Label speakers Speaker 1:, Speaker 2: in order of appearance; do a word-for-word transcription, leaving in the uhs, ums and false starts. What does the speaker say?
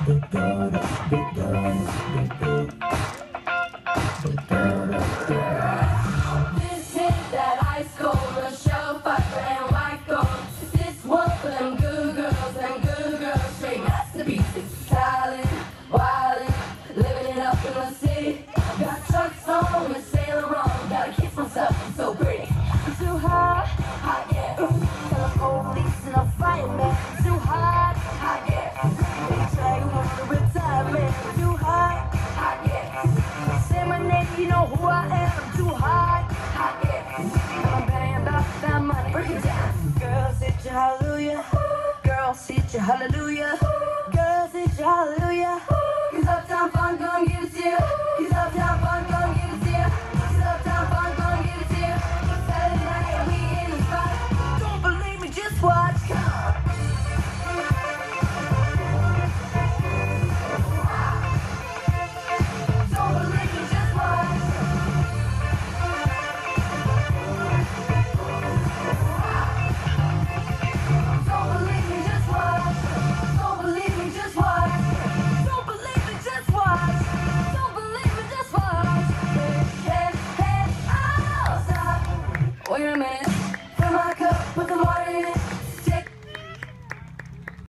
Speaker 1: This hit that ice cold, a surefire and white gold. This one for them good girls, them good girls, straight masterpieces. Styling, wildin', living it up in the city. Got chucks on and Sailor Moon, gotta kiss myself, I'm so pretty. I'm too hot, hot yeah. Tell the police and a fireman. Too hot, hot yeah. They try to want to retire, man. Too hot, hot yeah. Say my name, you know who I am. I'm too hot, hot yeah. I'm betting about that money. Break it down. Girls, hit your hallelujah. Girls, hit your hallelujah.